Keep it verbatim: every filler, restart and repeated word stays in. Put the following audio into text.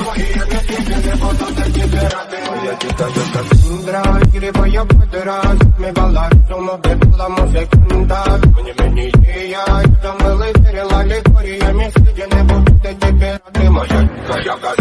Моя тетя Косандра, игривая подра. Мы балансом обдала секунда. Мне менее я, это мы лытерила ликориями. Среди не будут теперь ты моя, моя Косандра.